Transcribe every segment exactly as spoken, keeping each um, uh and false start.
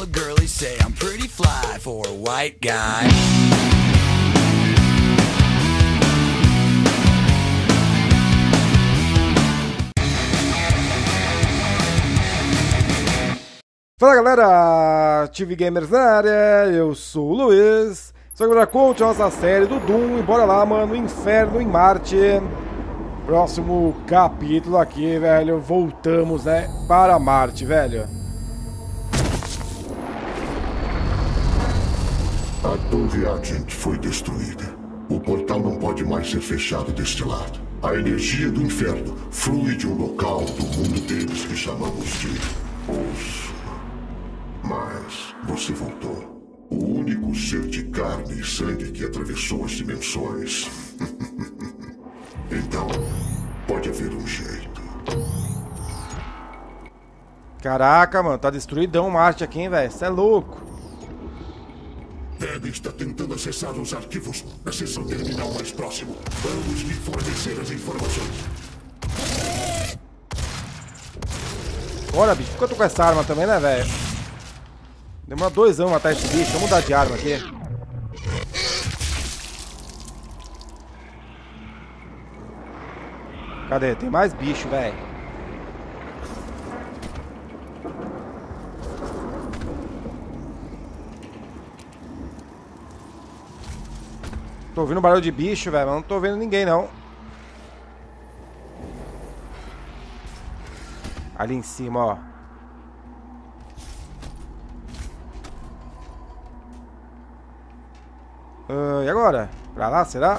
the girlies say I'm pretty fly for a white guy. Fala galera, T V Gamers na área, eu sou o Luiz. Sou agora coach a nossa série do Doom, e bora lá, mano, Inferno em Marte. Próximo capítulo aqui, velho, voltamos, né, para Marte, velho. A torre Argent foi destruída. O portal não pode mais ser fechado deste lado. A energia do inferno flui de um local do mundo deles que chamamos de Osso. Mas você voltou. O único ser de carne e sangue que atravessou as dimensões. Então, pode haver um jeito. Caraca, mano, tá destruidão Marte aqui, hein, velho. Você é louco. Deb está tentando acessar os arquivos da seção terminal mais próximo. Vamos lhe fornecer as informações. Bora, bicho. Por que eu tô com essa arma também, né, velho? Demora dois anos matar esse bicho. Vamos mudar de arma aqui. Cadê? Tem mais bicho, velho. Tô ouvindo barulho de bicho, velho, mas não tô vendo ninguém, não. Ali em cima, ó. Uh, e agora? Pra lá, será?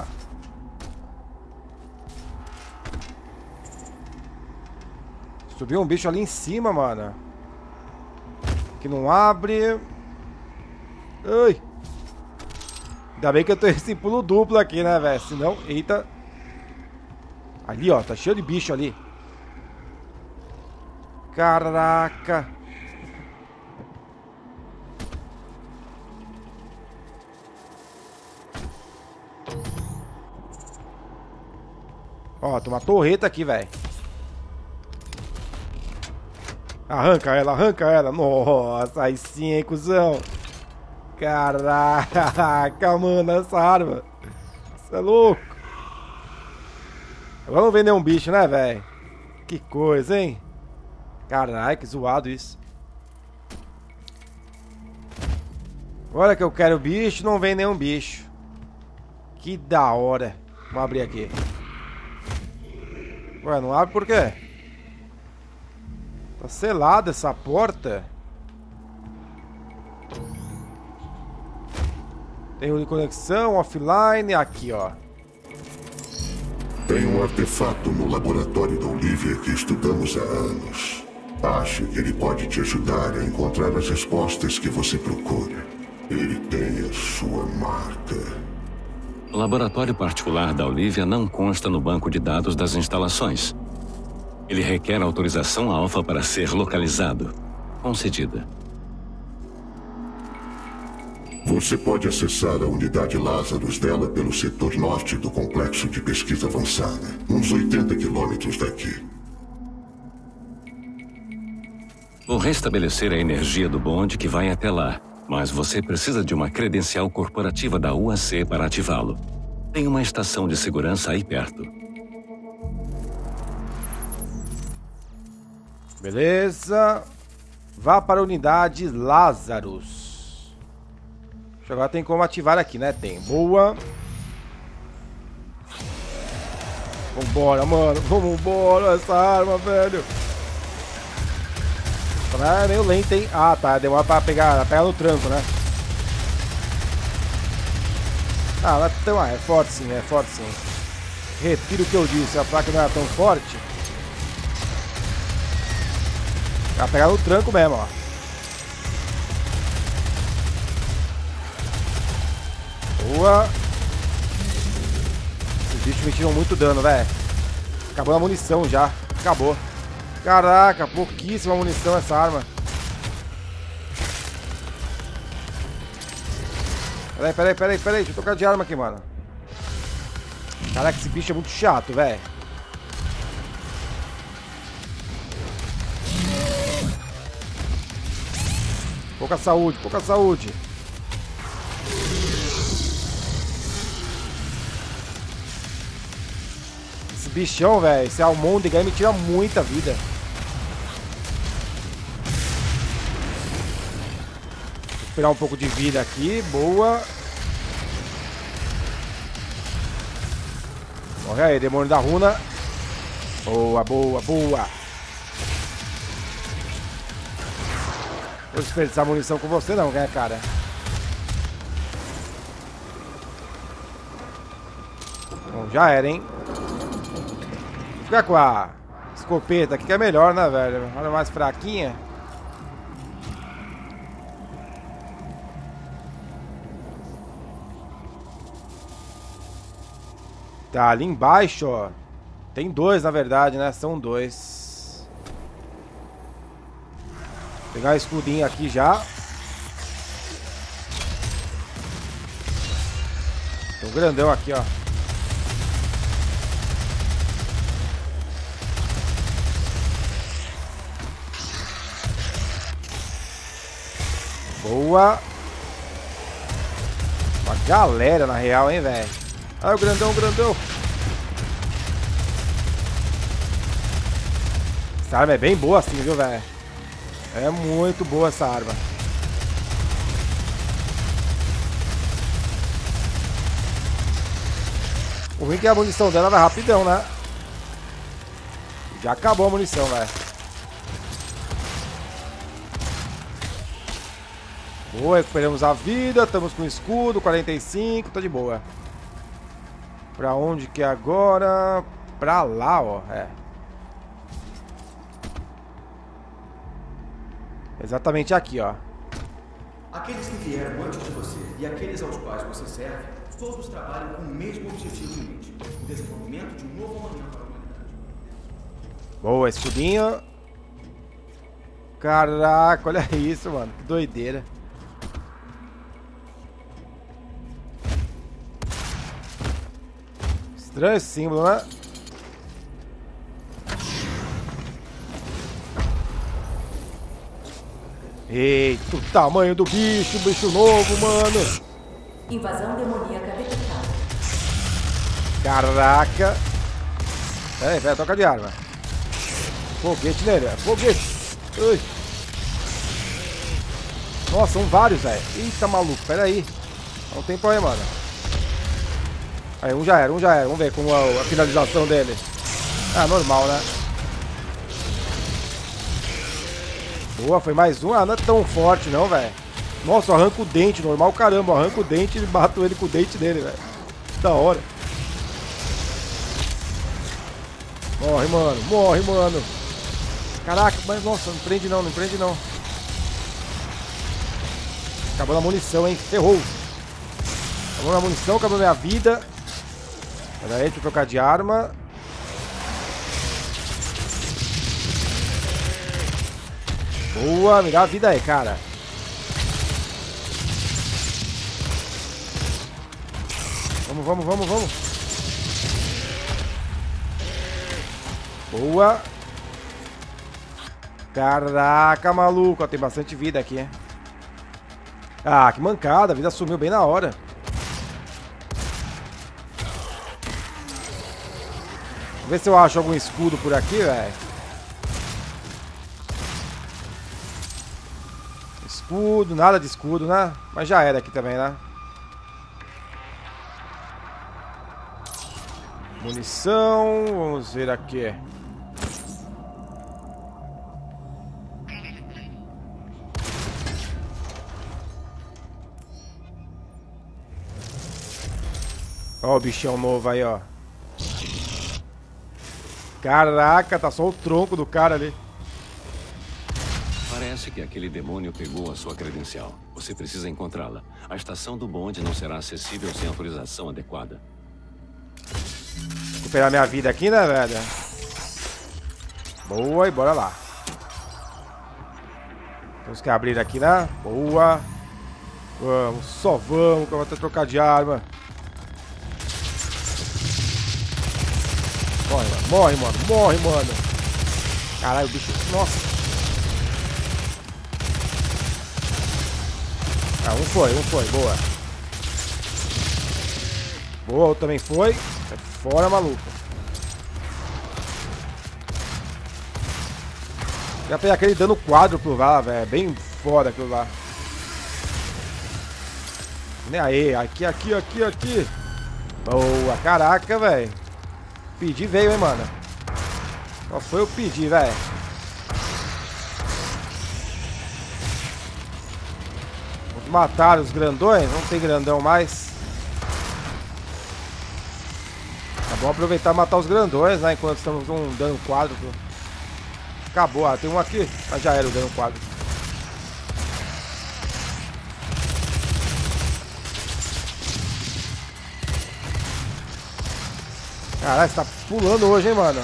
Subiu um bicho ali em cima, mano. Que não abre. Ai. Ainda bem que eu tô esse pulo duplo aqui, né, velho? Senão, eita. Ali, ó, tá cheio de bicho ali. Caraca. Ó, tem uma torreta aqui, velho. Arranca ela, arranca ela. Nossa, aí sim, hein, cuzão. Caraca, mano, essa arma. Você é louco. Agora não vem nenhum bicho, né, velho? Que coisa, hein? Caralho, que zoado isso. Agora que eu quero bicho, não vem nenhum bicho. Que da hora. Vamos abrir aqui. Ué, não abre por quê? Tá selada essa porta. Tem um de conexão, offline, aqui, ó. Tem um artefato no laboratório da Olivia que estudamos há anos. Acho que ele pode te ajudar a encontrar as respostas que você procura. Ele tem a sua marca. O laboratório particular da Olivia não consta no banco de dados das instalações. Ele requer autorização alfa para ser localizado. Concedida. Você pode acessar a unidade Lazarus dela pelo setor norte do complexo de pesquisa avançada, uns oitenta quilômetros daqui. Vou restabelecer a energia do bonde que vai até lá, mas você precisa de uma credencial corporativa da U A C para ativá-lo. Tem uma estação de segurança aí perto. Beleza. Vá para a unidade Lazarus. Agora tem como ativar aqui, né? Tem. Boa. Vambora, mano. Vambora essa arma, velho. Não é meio lenta, hein? Ah, tá. Demora pra pegar, pegar no tranco, né? Ah, então, ah, é forte sim, é forte sim. Retiro o que eu disse. A placa não era tão forte. Vai pegar no tranco mesmo, ó. Boa. Esses bichos me tiram muito dano, velho. Acabou a munição já. Acabou. Caraca, pouquíssima munição essa arma. Peraí, peraí, peraí, peraí. Deixa eu trocar de arma aqui, mano. Caraca, esse bicho é muito chato, velho. Pouca saúde, pouca saúde. Esse bichão, velho, esse almôndega aí me tira muita vida. Vou recuperar um pouco de vida aqui, boa. Morre aí, demônio da runa. Boa, boa, boa. Vou desperdiçar munição com você não, né, cara? Bom, já era, hein? Vou ficar com a escopeta aqui que é melhor, né, velho? Olha, mais fraquinha. Tá, ali embaixo, ó. Tem dois, na verdade, né? São dois. Vou pegar o escudinho aqui já. Tem um grandão aqui, ó. Boa. Uma galera, na real, hein, velho. Ah, o grandão, o grandão. Essa arma é bem boa assim, viu, velho? É muito boa essa arma. O ruim é que a munição dela vai rapidão, né? Já acabou a munição, velho. Boa, recuperamos a vida. Estamos com escudo, quarenta e cinco, tá de boa. Pra onde que é agora? Pra lá, ó. É. Exatamente aqui, ó. Aqueles que vieram antes de você e aqueles aos quais você serve, todos trabalham com o mesmo objetivo em mente: o desenvolvimento de um novo amanhã para a humanidade. Boa, escudinho. Caraca, olha isso, mano. Que doideira. Estranho esse símbolo, né? Eita, o tamanho do bicho, bicho novo, mano. Invasão demoníaca detectada. Caraca. Pera aí, pera, troca de arma. Foguete nele, velho. Foguete. Ui. Nossa, são vários, velho. Eita, maluco, pera aí. Dá um tempo aí, mano. Aí, um já era, um já era. Vamos ver como a, a finalização dele. Ah, normal, né? Boa, foi mais um. Ah, não é tão forte não, velho. Nossa, arranca o dente, normal, caramba. Arranca o dente e bato ele com o dente dele, velho. Da hora. Morre, mano. Morre, mano. Caraca, mas nossa, não prende não, não prende não. Acabou a munição, hein? Ferrou. Acabou a munição, acabou a minha vida. Pera aí, deixa eu trocar de arma. Boa, me dá a vida aí, cara. Vamos, vamos, vamos, vamos. Boa. Caraca, maluco. Ó, tem bastante vida aqui, hein? Ah, que mancada. A vida sumiu bem na hora. Vou ver se eu acho algum escudo por aqui, velho. Escudo, nada de escudo, né? Mas já era aqui também, né? Munição, vamos ver aqui. Ó o bichão novo aí, ó. Caraca, tá só o tronco do cara ali. Parece que aquele demônio pegou a sua credencial. Você precisa encontrá-la. A estação do bonde não será acessível sem autorização adequada. Recuperar minha vida aqui, né, velho? Boa, e bora lá. Temos que abrir aqui, né? Boa. Vamos, só vamos, que eu vou até trocar de arma. Morre, mano. Morre, mano. Morre, mano. Caralho, o bicho... Nossa. Ah, um foi, um foi, boa. Boa, outro também foi. Sai fora, maluco. Já tem aquele dano quádruplo lá, velho. Bem foda aquilo lá. Nem aí, aqui, aqui, aqui, aqui. Boa, caraca, velho. Pedi veio, hein, mano. Só foi eu pedir, velho. Vamos matar os grandões. Não tem grandão mais. Tá bom aproveitar e matar os grandões, né? Enquanto estamos com um dano quádruplo. Acabou, ah, tem um aqui. Mas já era o dano quádruplo. Caralho, você tá pulando hoje, hein, mano?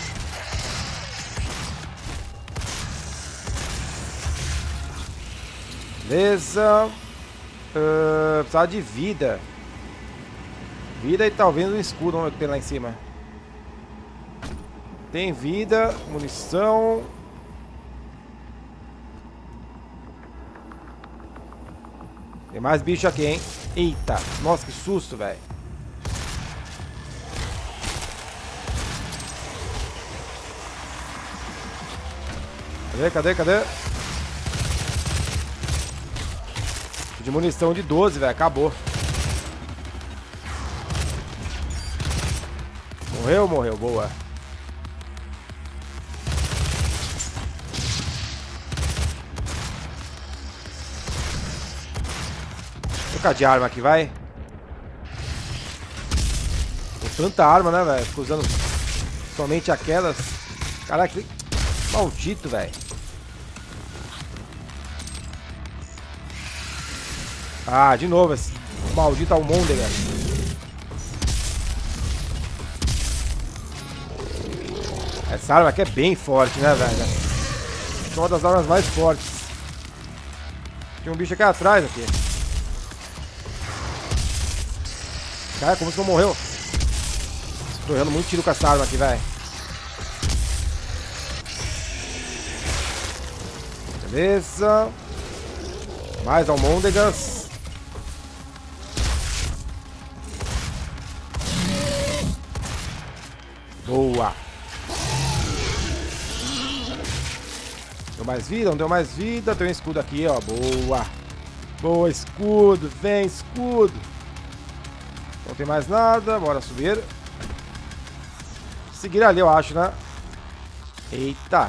Beleza. Uh, precisava de vida. Vida e talvez um escudo. Vamos ver o que tem lá em cima. Tem vida, munição. Tem mais bicho aqui, hein? Eita, nossa, que susto, velho. Cadê, cadê, cadê? De munição de doze, velho. Acabou. Morreu, morreu. Boa. Vou trocar de arma aqui, vai. Com tanta arma, né, velho? Fico usando somente aquelas. Caraca, que maldito, velho. Ah, de novo esse maldito Almôndega. Essa arma aqui é bem forte, né, velho? É uma das armas mais fortes. Tinha um bicho aqui atrás, aqui. Cara, como que não morreu? Tô errando muito tiro com essa arma aqui, velho. Beleza. Mais almôndegas. Boa. Deu mais vida, não deu mais vida. Tem um escudo aqui, ó. Boa. Boa, escudo. Vem, escudo. Não tem mais nada. Bora subir. Seguir ali, eu acho, né? Eita.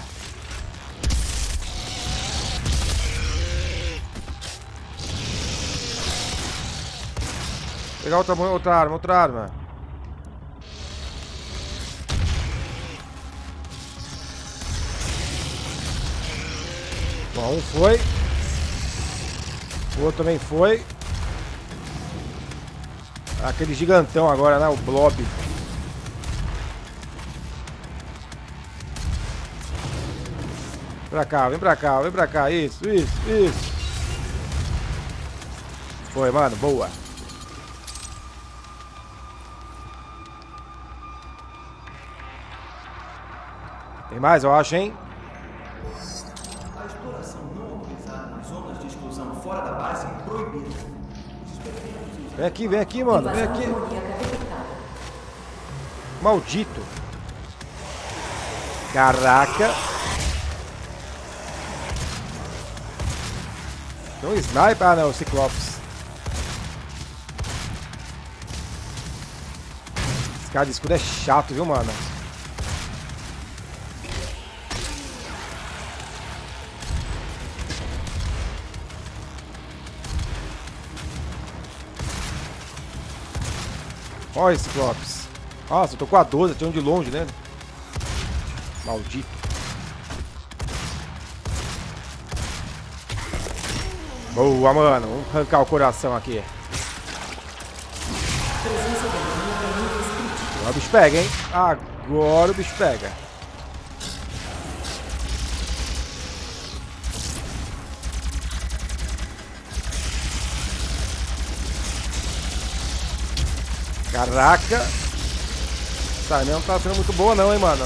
Pegar outra, outra arma, outra arma. Bom, um foi. O outro também foi. Aquele gigantão agora, né? O blob. Vem pra cá, vem pra cá, vem pra cá. Isso, isso, isso. Foi, mano. Boa. Tem mais, eu acho, hein? A exploração não autorizada nas zonas de exclusão fora da base é proibida. Vem aqui, vem aqui, mano. Vem aqui. Maldito. Caraca. Tem um sniper. Ah, não, o Ciclopes. Esse cara de escudo é chato, viu, mano? Olha esse Ciclopes. Nossa, eu tô com a doze, tem um de longe, né? Maldito. Boa, mano. Vamos arrancar o coração aqui. Agora o bicho pega, hein? Agora o bicho pega. Caraca. Essa arma não tá sendo muito boa não, hein, mano.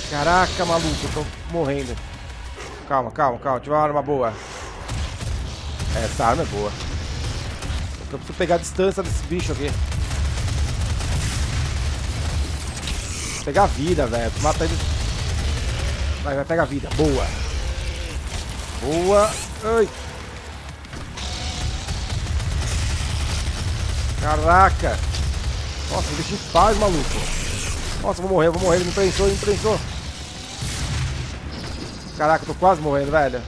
Caraca, maluco, eu tô morrendo. Calma, calma, calma. Tive uma arma boa. Essa arma é boa. Eu preciso pegar a distância desse bicho aqui. Pegar a vida, velho. Mata ele. Vai, vai, pega a vida. Boa. Boa. Ai. Caraca. Nossa, o bichinho faz, maluco. Nossa, vou morrer, vou morrer. Ele me prensou, ele me prensou. Caraca, tô quase morrendo, velho.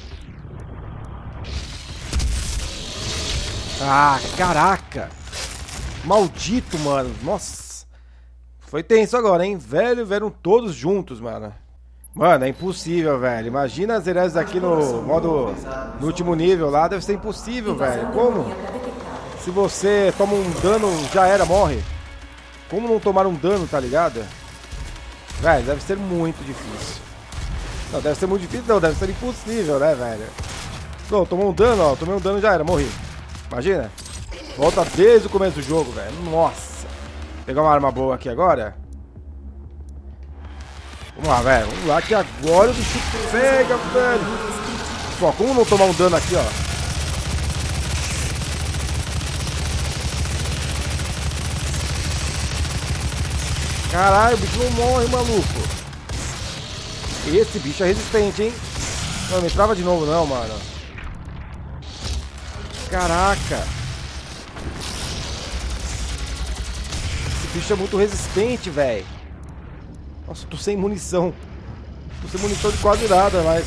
Ah, caraca. Maldito, mano. Nossa. Foi tenso agora, hein? Velho, vieram todos juntos, mano. Mano, é impossível, velho. Imagina as heróis aqui no modo... No último nível lá. Deve ser impossível, velho. Como? Se você toma um dano, já era, morre. Como não tomar um dano, tá ligado? Velho, deve ser muito difícil. Não, deve ser muito difícil, não. Deve ser impossível, né, velho? Não, tomou um dano, ó. Tomei um dano, já era, morri. Imagina. Volta desde o começo do jogo, velho. Nossa. Vou pegar uma arma boa aqui agora. Vamos lá, velho. Vamos lá que agora o bicho pega, velho. Ó, como não tomar um dano aqui, ó. Caralho, o bicho não morre, maluco. Esse bicho é resistente, hein? Não, me trava de novo não, mano. Caraca. Esse bicho é muito resistente, velho. Nossa, tô sem munição. Tô sem munição de quase nada, mas...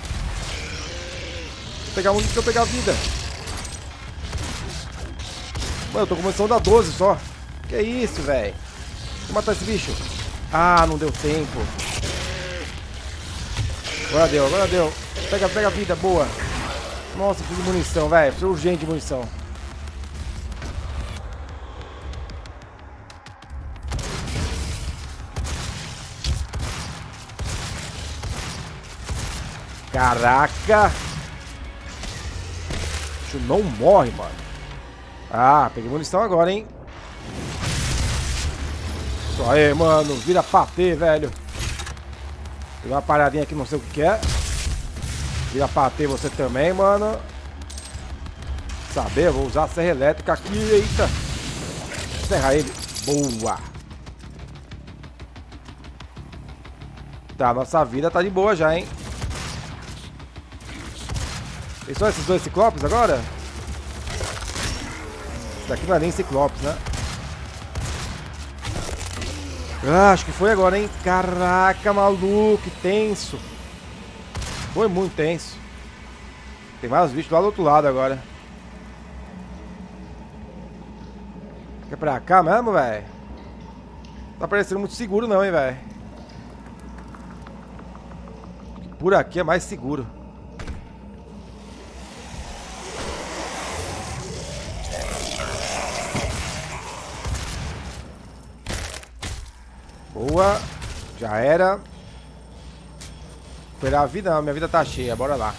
Vou pegar munição, vou pegar vida. Mano, eu tô com munição da doze só. Que isso, velho? Vou matar esse bicho. Ah, não deu tempo. Agora deu, agora deu. Pega, pega a vida, boa. Nossa, preciso de munição, velho. Preciso urgente de munição. Caraca. O bicho não morre, mano. Ah, peguei munição agora, hein. Isso aí, mano. Vira patê, velho. Pegar uma paradinha aqui, não sei o que que é. Vira patê você também, mano. Saber, eu vou usar a serra elétrica aqui. Eita. Serra ele. Boa. Tá, nossa vida tá de boa já, hein. Tem só esses dois ciclopes agora? Esse daqui não é nem ciclopes, né? Ah, acho que foi agora, hein? Caraca, maluco, que tenso. Foi muito tenso. Tem mais bichos lá do outro lado agora. É pra cá mesmo, velho? Tá parecendo muito seguro não, hein, velho? Por aqui é mais seguro. Boa. Já era. Recuperar a vida não, minha vida tá cheia, bora lá.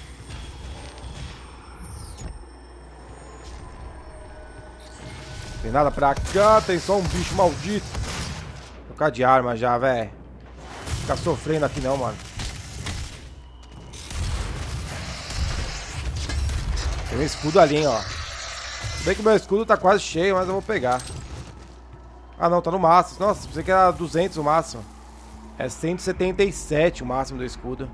Tem nada pra cá, tem só um bicho maldito. Vou trocar de arma já, velho. Ficar sofrendo aqui não, mano. Tem um escudo ali, hein, ó. Se bem que meu escudo tá quase cheio, mas eu vou pegar. Ah não, tá no máximo. Nossa, pensei que era duzentos o máximo. É cento e setenta e sete o máximo do escudo.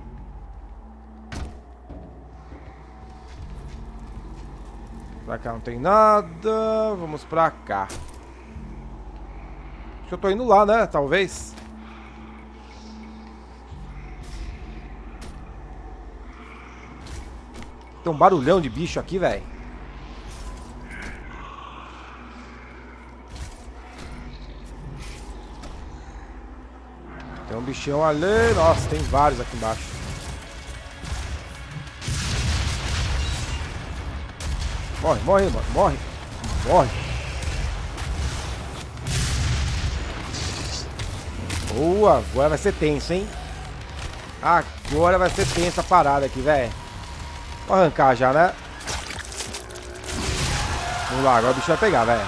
Pra cá não tem nada. Vamos pra cá. Acho que eu tô indo lá, né? Talvez. Tem um barulhão de bicho aqui, velho. Tem um bichão ali. Nossa, tem vários aqui embaixo. Morre, morre, mano. Morre. Morre. Boa. Agora vai ser tenso, hein? Agora vai ser tensa a parada aqui, velho. Vou arrancar já, né? Vamos lá, agora o bicho vai pegar, velho.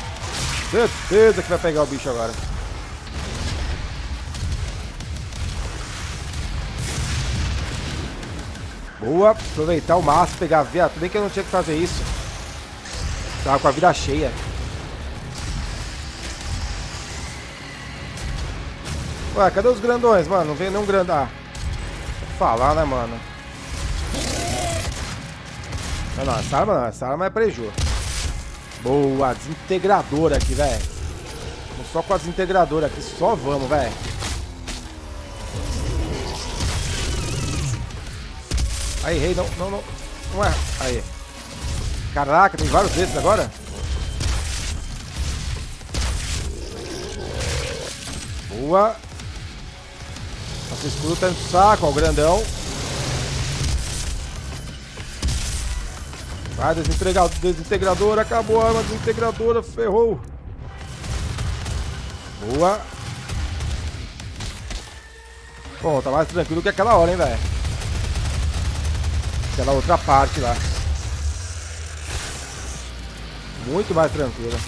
Certeza que vai pegar o bicho agora. Boa, aproveitar o máximo, pegar a vida. Tudo bem que eu não tinha que fazer isso. Tava com a vida cheia. Ué, cadê os grandões, mano? Não veio nenhum grandão. Ah, vou falar, né, mano? Não, não, essa arma não. Essa arma é preju. Boa, desintegradora aqui, velho. Vamos só com a desintegradora aqui. Só vamos, velho. Aí, rei, não, não, não. Não é. Aí. Caraca, tem vários desses agora? Boa. Nosso escudo tá no saco, ó, o grandão. Vai, desintegrador, desintegrador, acabou a arma desintegradora, ferrou. Boa. Bom, tá mais tranquilo que aquela hora, hein, velho. Aquela outra parte lá. Muito mais tranquila.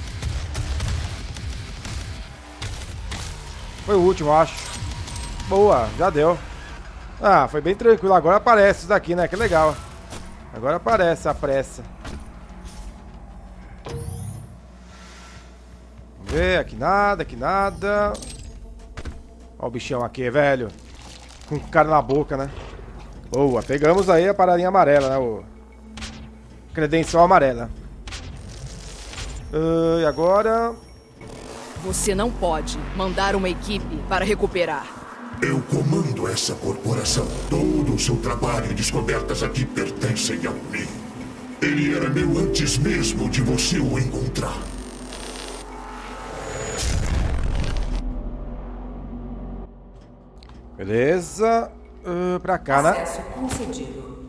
Foi o último, acho. Boa, já deu. Ah, foi bem tranquilo. Agora aparece isso daqui, né? Que legal. Agora aparece a pressa. Vamos ver, aqui nada, aqui nada. Ó o bichão aqui, velho. Com cara na boca, né? Boa, pegamos aí a paradinha amarela, né? O credencial amarela. Uh, e agora... Você não pode mandar uma equipe para recuperar. Eu comando essa corporação. Todo o seu trabalho e descobertas aqui pertencem a mim. Ele era meu antes mesmo de você o encontrar. Beleza. Uh, pra cá, né? Acesso concedido.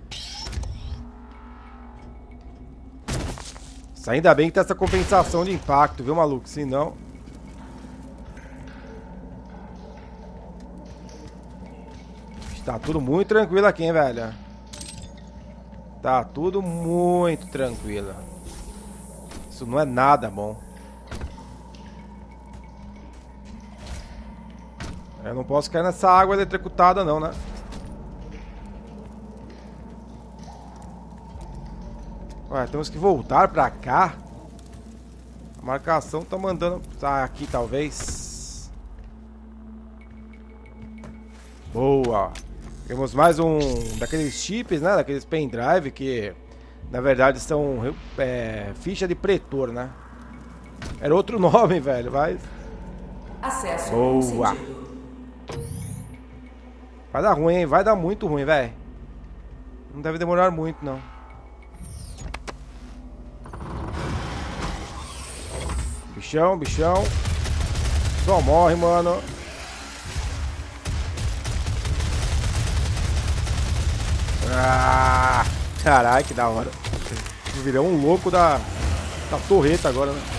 Ainda bem que tem essa compensação de impacto, viu, maluco? Se não... Tá tudo muito tranquilo aqui, hein, velho? Tá tudo muito tranquilo. Isso não é nada bom. Eu não posso cair nessa água eletrocutada, não, né? Ué, temos que voltar pra cá. A marcação tá mandando... Tá aqui, talvez. Boa. Temos mais um daqueles chips, né? Daqueles pendrive que, na verdade, são é, ficha de pretor, né? Era outro nome, velho, mas... Acesso Boa. concedido. Vai dar ruim, hein? Vai dar muito ruim, velho. Não deve demorar muito, não. Bichão, bichão. Só morre, mano. Ah, caralho, que da hora. Virou um louco da, da torreta agora, né?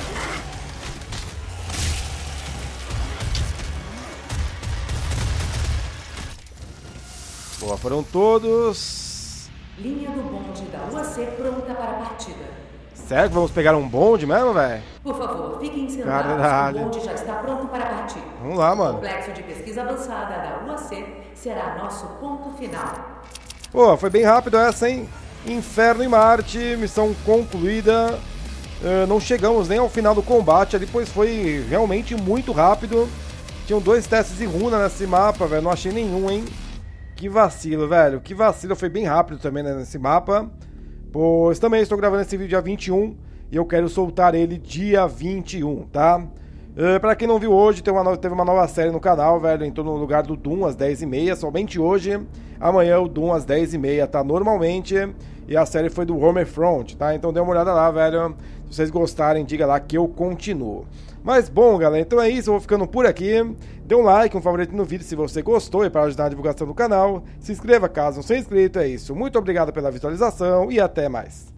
Boa, foram todos. Linha do bonde da U A C pronta para a partida. Sério que vamos pegar um bonde mesmo, velho? Por favor, fiquem sentados. Caralho. O bonde já está pronto para partir. Vamos lá, O mano. complexo de pesquisa avançada da U A C será nosso ponto final. Pô, foi bem rápido essa, hein? Inferno em Marte, missão concluída. Uh, não chegamos nem ao final do combate, depois foi realmente muito rápido. Tinham dois testes de runa nesse mapa, velho. Não achei nenhum, hein? Que vacilo, velho. Que vacilo. Foi bem rápido também, né, nesse mapa. Pois também estou gravando esse vídeo dia vinte e um e eu quero soltar ele dia vinte e um, tá? Uh, pra quem não viu hoje, tem uma no... teve uma nova série no canal, velho. Entrou no lugar do Doom às dez e meia, somente hoje. Amanhã o Doom às dez e meia, tá? Normalmente. E a série foi do Homefront, tá? Então dê uma olhada lá, velho. Se vocês gostarem, diga lá que eu continuo. Mas bom, galera, então é isso. Eu vou ficando por aqui. Dê um like, um favorito no vídeo se você gostou e para ajudar na divulgação do canal. Se inscreva caso não seja inscrito, é isso. Muito obrigado pela visualização e até mais.